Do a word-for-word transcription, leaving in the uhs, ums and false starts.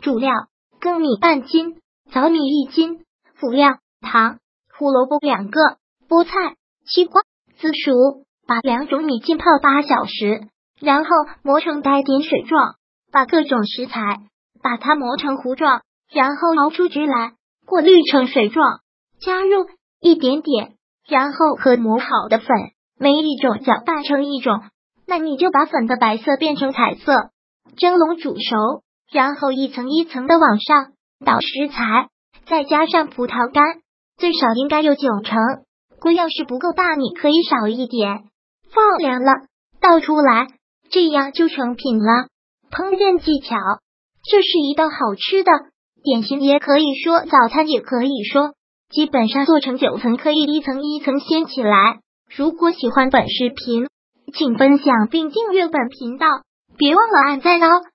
主料：粳米半斤，糙米一斤。辅料：糖、胡萝卜两个，菠菜、西瓜、紫薯。把两种米浸泡八小时，然后磨成带点水状。把各种食材，把它磨成糊状，然后熬出汁来，过滤成水状，加入一点点，然后和磨好的粉每一种搅拌成一种。那你就把粉的白色变成彩色，蒸笼煮熟，然后一层一层的往上倒食材，再加上葡萄干，最少应该有九成。锅要是不够大，你可以少一点。放凉了，倒出来，这样就成品了。烹饪技巧：这是一道好吃的点心，也可以说早餐，也可以说基本上做成九层，可以一层一层掀起来。如果喜欢本视频，请分享并订阅本频道，别忘了按赞哦。